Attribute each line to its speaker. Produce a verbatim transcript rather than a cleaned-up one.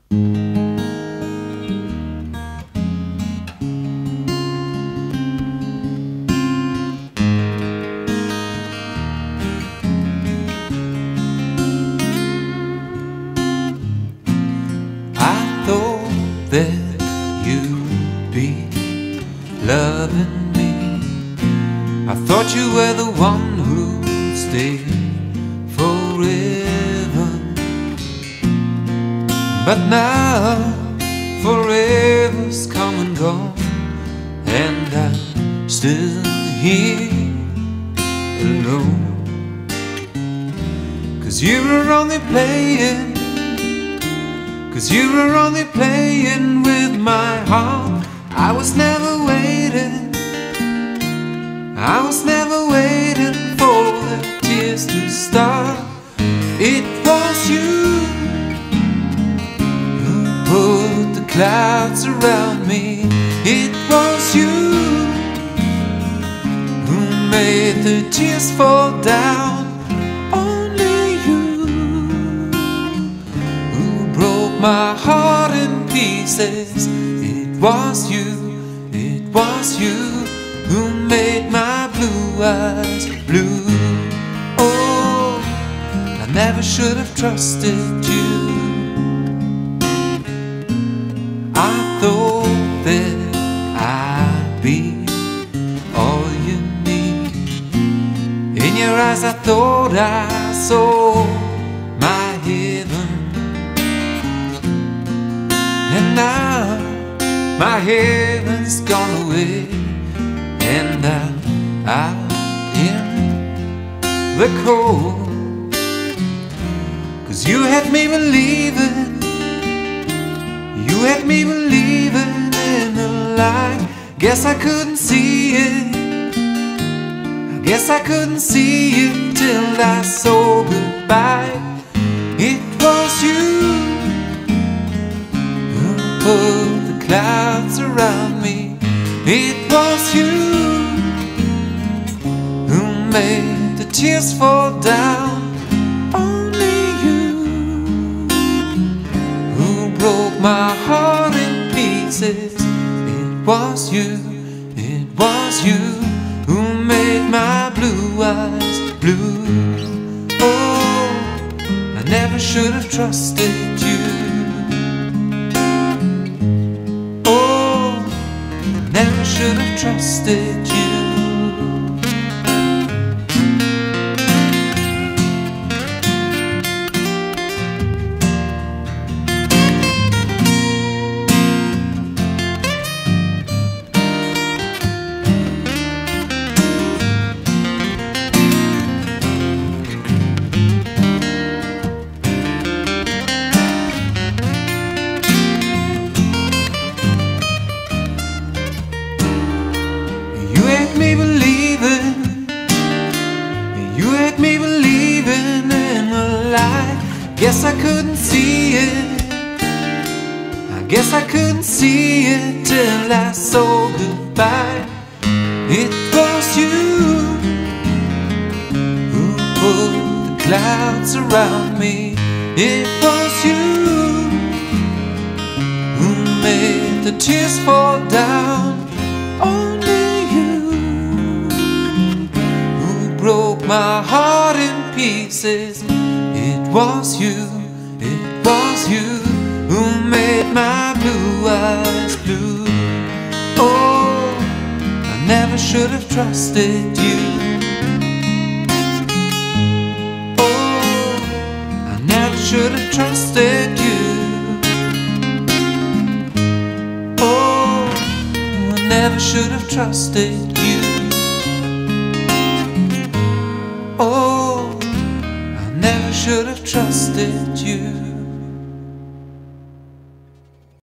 Speaker 1: That you'd be loving me. I thought you were the one who'd stay forever, but now forever's come and gone, and I'm still here alone. 'Cause you were only playing Cause you were only playing with my heart. I was never waiting I was never waiting for the tears to start. It was you who put the clouds around me. It was you who made the tears fall down. My heart in pieces. It was you, it was you who made my blue eyes blue. Oh, I never should have trusted you. I thought that I'd be all you need. In your eyes I thought I saw my heaven. And now my heaven's gone away, and I'm out in the cold. 'Cause you had me believing, you had me believing in a lie. Guess I couldn't see it, I guess I couldn't see it till I saw goodbye. It was you put the clouds around me. It was you who made the tears fall down. Only you who broke my heart in pieces. It was you, it was you who made my blue eyes blue. Oh, I never should have trusted you. Never should have trusted you. Me believing, you had me believing in a lie. Guess I couldn't see it, I guess I couldn't see it till I saw goodbye. It was you who put the clouds around me. It was you who made the tears fall down. Only broke my heart in pieces. It was you, it was you who made my blue eyes blue. Oh, I never should have trusted you. Oh, I never should have trusted you. Oh, I never should have trusted you.